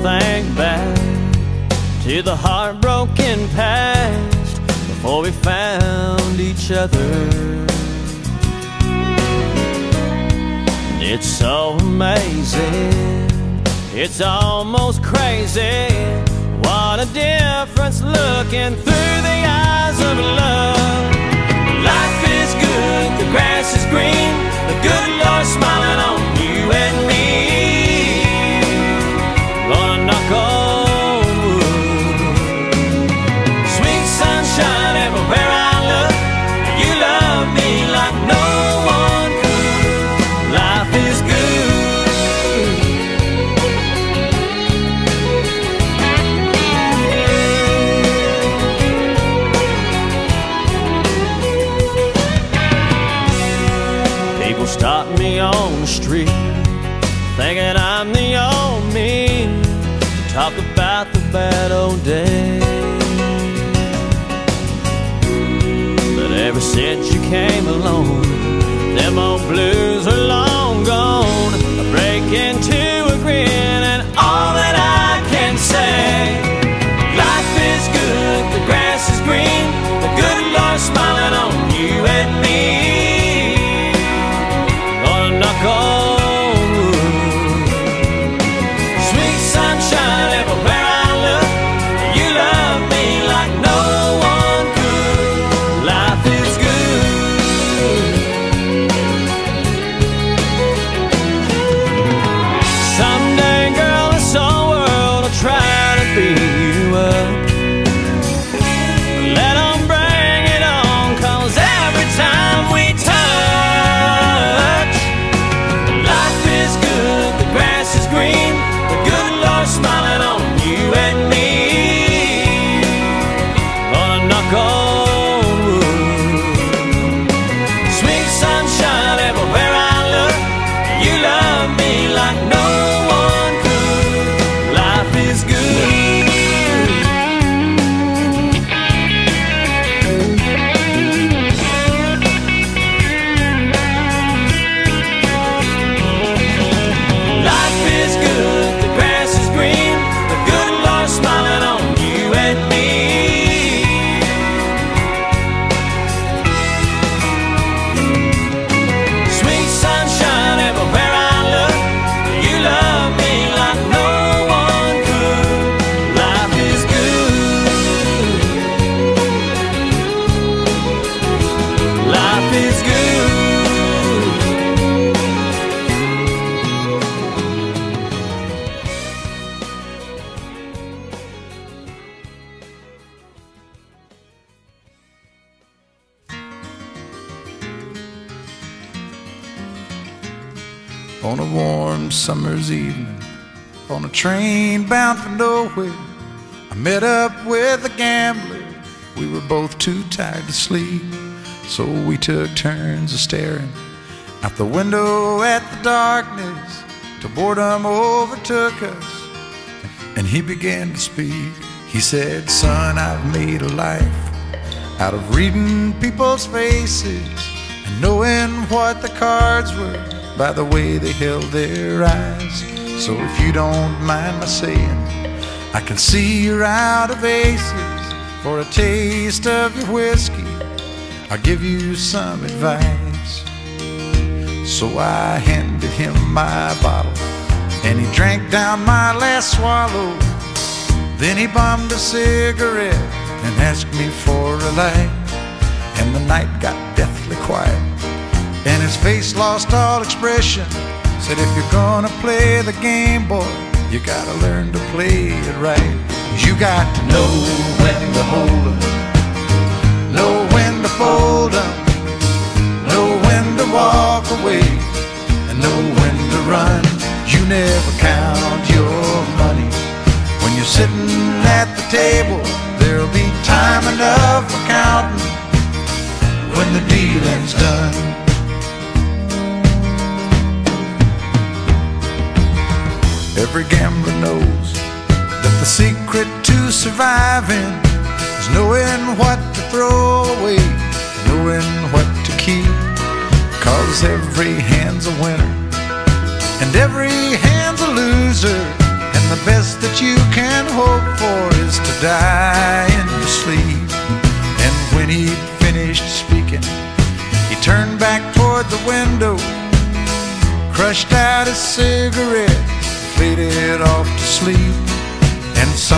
think back to the heartbroken past before we found each other. It's so amazing, it's almost crazy, what a difference looking through the eyes of love. Life is good, the grass is green, the good Lord smiling on you and me. Gonna knock on wood, sweet sunshine everywhere I look. You love me like no one could. Life is good. People stop me on the street thinking I'm the old me, talk about the bad old days. But ever since you came along, them old blues are long gone. I break into a grin and all that I can say, life is good, the grass is green, the good Lord smiling on you and me. Gonna knock on wood, sweet sunshine everywhere I look. You love me like no one could. Life is good. Someday, girl, this whole world will try to beat you up. Let them bring it on, 'cause every time we touch, life is good, the grass is green, the good Lord smiling on you and me. Gonna knock on wood, sweet sunshine everywhere I look. You love me like no one could. Life is good. Life is good, the grass is green, the good Lord smiling on you and me. Sweet sunshine everywhere I look. You love me like no one could. Life is good. Life is good. On a warm summer's evening, on a train bound for nowhere, I met up with a gambler. We were both too tired to sleep, so we took turns of staring out the window at the darkness till boredom overtook us, and he began to speak. He said, "Son, I've made a life out of reading people's faces and knowing what the cards were by the way they held their eyes. So if you don't mind my saying, I can see you're out of aces. For a taste of your whiskey, I'll give you some advice." So I handed him my bottle, and he drank down my last swallow. Then he bummed a cigarette and asked me for a light, and the night got deathly quiet, and his face lost all expression. Said, "If you're gonna play the game, boy, you gotta learn to play it right. You got to know when to hold 'em, know when to fold 'em, know when to walk away, and know when to run. You never count your money when you're sitting at the table. There'll be time enough for counting when the dealing's done." Every gambler knows that the secret to surviving is knowing what to throw away, knowing what to keep. 'Cause every hand's a winner and every hand's a loser, and the best that you can hope for is to die in your sleep. And when he finished speaking, he turned back toward the window, crushed out a cigarette, faded off to sleep. And